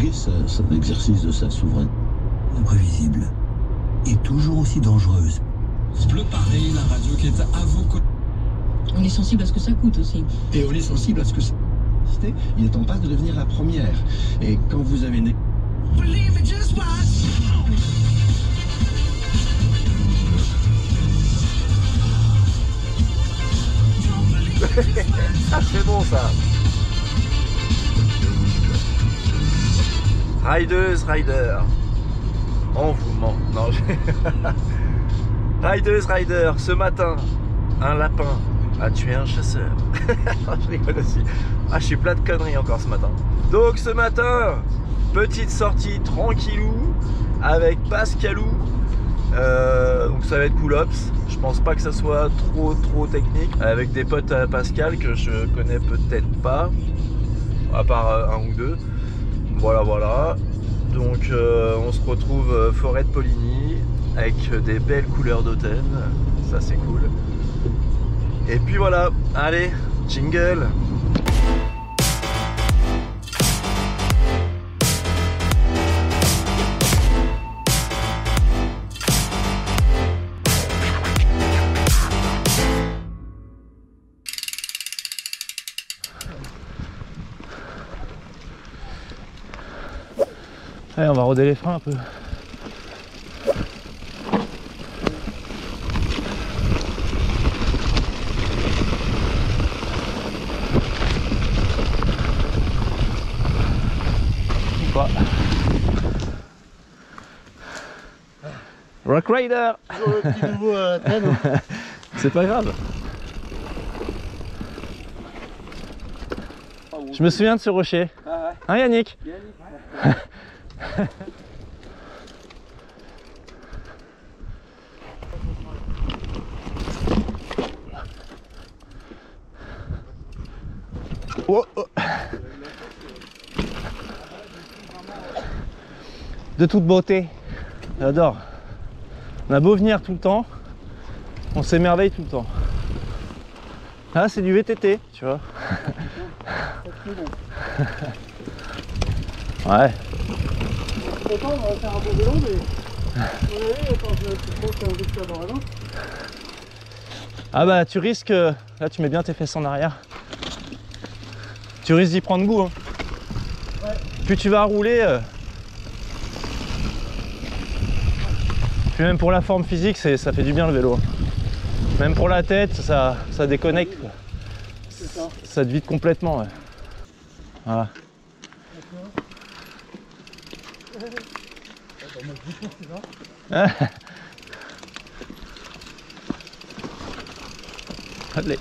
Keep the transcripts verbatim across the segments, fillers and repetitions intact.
pratiquer son exercice de sa souveraineté. Imprévisible et toujours aussi dangereuse. Bleu Paris, la radio qui est à vos côtés. On est sensible à ce que ça coûte aussi. Et on est sensible à ce que ça... Il est en passe de devenir la première. Et quand vous avez... Né... Ah, c'est bon ça. Rideuse, rider. On vous ment. Non, je... Rideuse, rider. Ce matin, un lapin a tué un chasseur. Je rigole aussi. Ah, je suis plein de conneries encore ce matin. Donc ce matin, petite sortie tranquillou avec Pascalou. Euh, donc ça va être cool ops. Je pense pas que ça soit trop trop technique. Avec des potes à Pascal que je connais peut-être pas, à part euh, un ou deux. Voilà voilà. Donc euh, on se retrouve euh, forêt de Poligny avec des belles couleurs d'automne. Ça c'est cool. Et puis voilà. Allez, jingle. Allez, on va roder les freins un peu. Quoi? Rock Rider. C'est pas grave. Je me souviens de ce rocher. Hein Yannick? Oh, oh. De toute beauté, j'adore. On a beau venir tout le temps, on s'émerveille tout le temps. Là c'est du V T T, tu vois. Ouais. On va faire un beau vélo, mais quand je pense qu'on risque dans la main. Ah bah tu risques, là tu mets bien tes fesses en arrière. Tu risques d'y prendre goût. Hein. Ouais. Plus tu vas rouler, euh... puis même pour la forme physique, ça fait du bien le vélo. Même pour la tête, ça, ça déconnecte. Quoi. Ça. ça te vide complètement. Ouais. Voilà. Allez.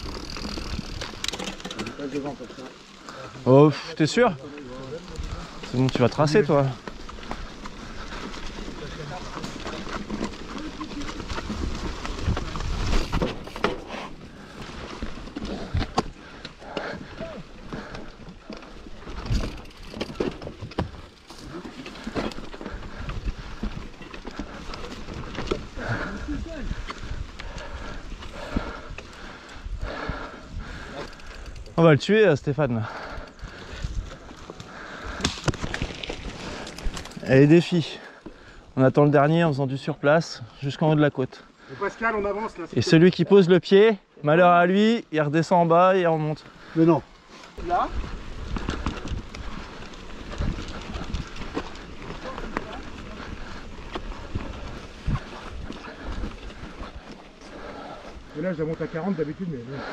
Oh, t'es sûr? C'est bon, tu vas tracer toi. On va le tuer, Stéphane. Allez, défi. On attend le dernier en faisant du surplace jusqu'en haut de la côte. Et Pascal, on avance là. Et celui qui pose le pied, malheur à lui, il redescend en bas et il remonte. Mais non. Là. Et là, je la monte à quarante d'habitude, mais bon.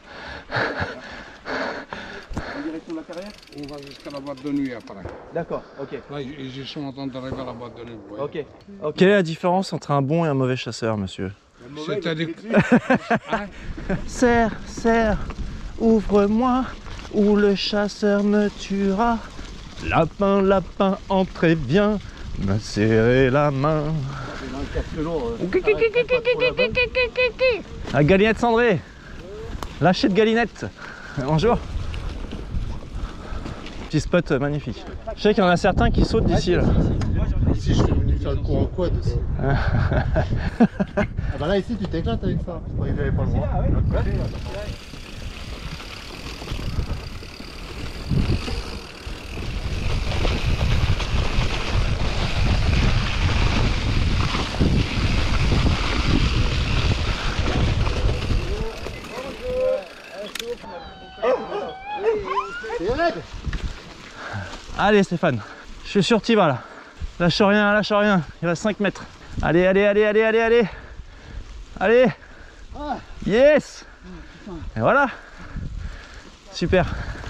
En direction de la carrière? On va jusqu'à la boîte de nuit après. D'accord, ok. Là, ils sont en train d'arriver à la boîte de nuit. Ok. Okay. Quelle est la différence entre un bon et un mauvais chasseur, monsieur? C'est-à-dire hein? Serre, serre, ouvre-moi, ou le chasseur me tuera. Lapin, lapin, entrez bien, me serrez la main. La galinette cendrée. Lâcher de galinette. Bonjour. Petit spot magnifique. Je sais qu'il y en a certains qui sautent d'ici là. Ici je suis venu faire le cours en quad aussi. Ah bah là ici tu t'éclates avec ça. Je croyais que j'avais pas le droit. Allez Stéphane, je suis sûr que tu y vas là. Lâche rien, lâche rien, il reste cinq mètres. Allez, allez, allez, allez, allez, allez. Allez. Yes. Et voilà. Super.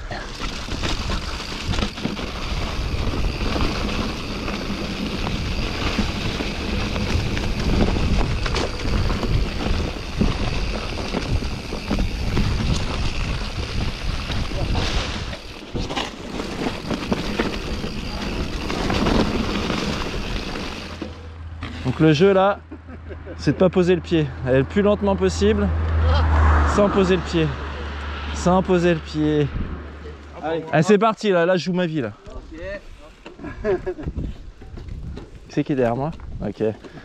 Donc le jeu là, c'est de pas poser le pied. Aller le plus lentement possible, sans poser le pied. Sans poser le pied. Allez, allez c'est parti là, là je joue ma vie là. Okay. Qui c'est qui est derrière moi? Ok.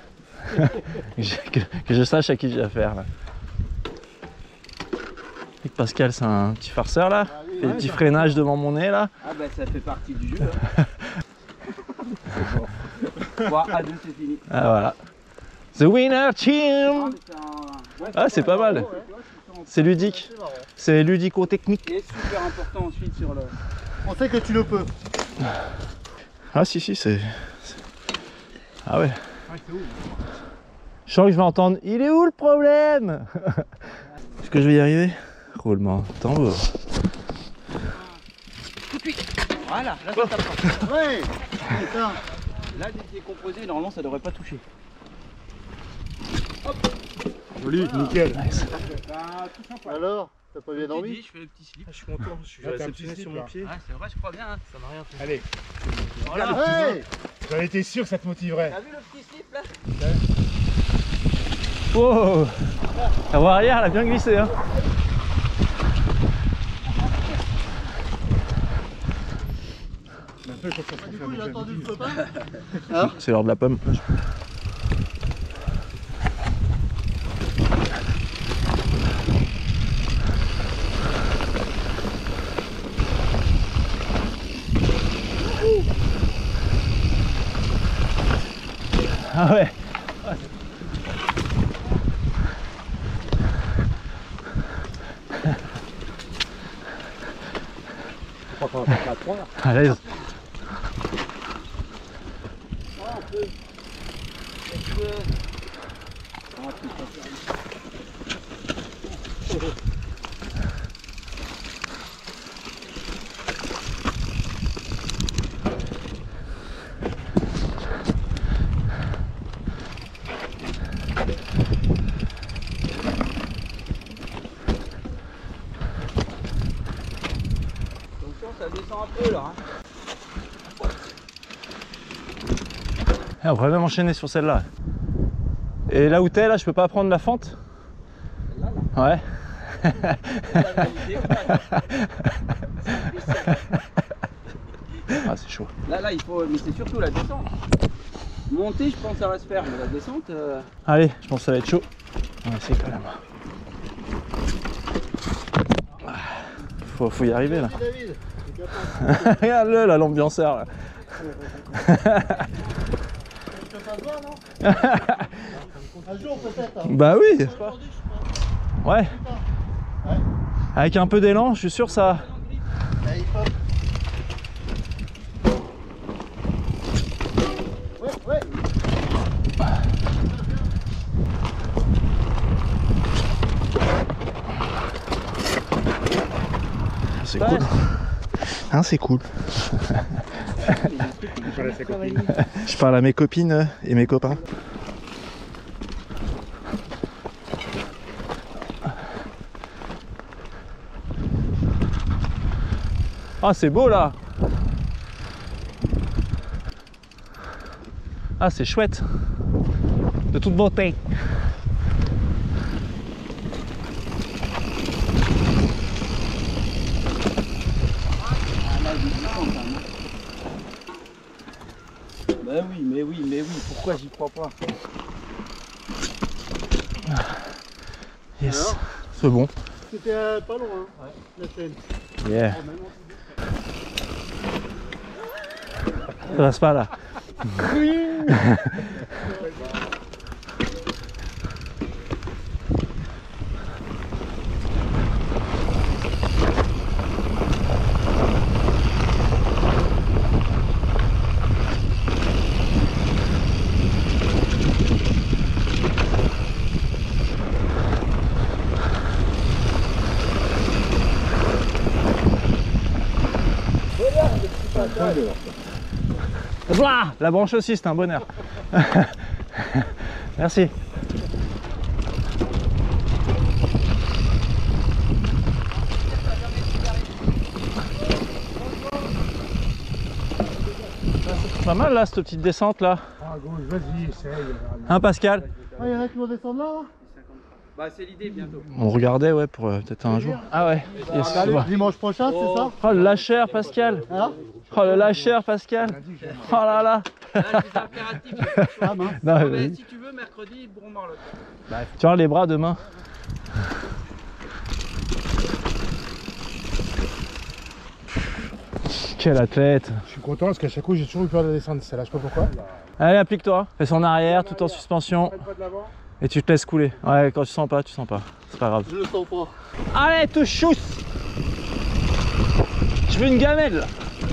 que, que je sache à qui j'ai affaire là. Et Pascal c'est un petit farceur là, ah, oui, fait ouais, des petits freinages devant mon nez là. Ah bah ça fait partie du jeu. Hein. Bon, à deux c'est fini. Ah voilà. The winner team. Ah c'est pas mal. C'est ludique. C'est ludico-technique. Et super important ensuite sur le... On sait que tu le peux. Ah si si c'est... Ah ouais. Je sens que je vais entendre. Il est où le problème? Est-ce que je vais y arriver? Roulement tambour. Voilà, là ça tape. Ouais. Putain. Là des décomposés, normalement ça devrait pas toucher. Hop. Joli, nickel. Nice. Alors, t'as pas bien dormi? Je fais le petit slip. Ah, je suis content, je suis ah, réceptionné sur mon pied. Ah c'est vrai, je crois bien, hein. Ça m'a rien fait. Allez. Voilà. Hey, j'en étais sûr que ça te motiverait. T'as vu le petit slip là? Oh, la voie arrière elle a bien glissé hein. Du coup, il a attendu le copain. Hein? C'est l'heure de la pomme. Ah ouais. Je crois qu'on va passer à trois. À l'aise. Ça descend un peu là. Hein. On pourrait même enchaîner sur celle-là. Et là où t'es, là, je peux pas prendre la fente? Là, là. Ouais. Ah, c'est chaud. Là, là, il faut. Mais c'est surtout la descente. Monter, je pense que ça va se faire, mais la descente. Euh... Allez, je pense que ça va être chaud. On va essayer quand même. Faut, faut y arriver là. Regarde-le là, l'ambianceur là. Un jour peut-être. Bah oui. Ouais. Avec un peu d'élan, je suis sûr ça. Ouais, ouais. C'est cool. Hein, c'est cool. Je parle à mes copines et mes copains. Ah, c'est beau là. Ah, c'est chouette. De toute beauté. Bah oui, mais oui, mais oui, pourquoi j'y crois pas? Yes, c'est bon. C'était euh, pas loin, hein, ouais. La scène. Yeah. Ça passe pas là. Oui. Voilà, la branche aussi, c'est un bonheur. Merci. C'est pas mal là, cette petite descente là. Ah, gauche, vas-y, essaye. Hein, Pascal? Ah, il y en a qui vont descendre là? Bah, c'est l'idée bientôt. On regardait, ouais, pour euh, peut-être un jour. Ah ouais. Yes, Allez, ouais. dimanche prochain, c'est ça? Oh le lâcheur, Pascal. Hein? Oh le lâcheur, Pascal. Oh là là. Là, c'est impératif. j'ai pas le choix. Ah, mince. Non, Ah, mais- mais si tu veux, mercredi, Bromont-Marlotte. Tu vois les bras demain. Quel athlète. Je suis content parce qu'à chaque coup, j'ai toujours eu peur de descendre celle-là, je sais pas pourquoi. Allez, applique-toi. Fais son arrière tout en suspension. Pas de l'avant. Et tu te laisses couler. Ouais, quand tu sens pas, tu sens pas. C'est pas grave. Je le sens pas. Allez, te chousse. Je veux une gamelle là.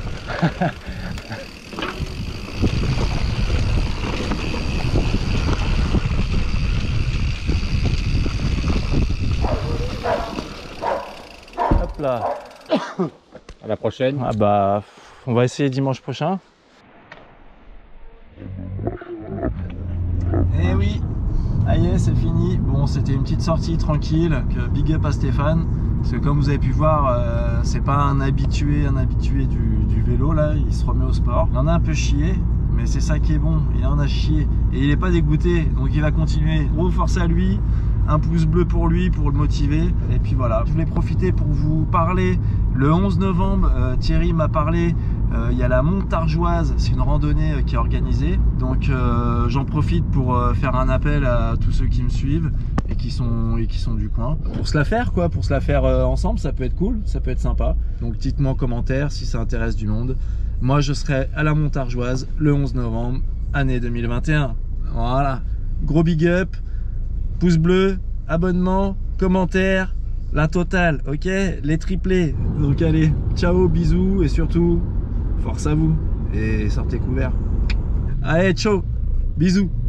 Hop là. À la prochaine. Ah bah, on va essayer dimanche prochain. Eh oui, ça y est, c'est fini. Bon, c'était une petite sortie tranquille, que big up à Stéphane. Parce que comme vous avez pu voir, euh, c'est pas un habitué, un habitué du, du vélo là, il se remet au sport. Il en a un peu chié, mais c'est ça qui est bon, il en a chié. Et il est pas dégoûté, donc il va continuer. Gros force à lui, un pouce bleu pour lui, pour le motiver. Et puis voilà, je voulais profiter pour vous parler. Le onze novembre, euh, Thierry m'a parlé, euh, il y a la Montargeoise, c'est une randonnée euh, qui est organisée. Donc euh, j'en profite pour euh, faire un appel à tous ceux qui me suivent et qui sont, et qui sont du coin. Pour se la faire quoi, pour se la faire euh, ensemble, ça peut être cool, ça peut être sympa. Donc dites-moi en commentaire si ça intéresse du monde. Moi je serai à la Montargeoise le onze novembre, année deux mille vingt et un. Voilà, gros big up, pouce bleu, abonnement, commentaire, la totale, ok, les triplés. Donc allez, ciao, bisous et surtout, force à vous et sortez couverts. Allez, ciao, bisous.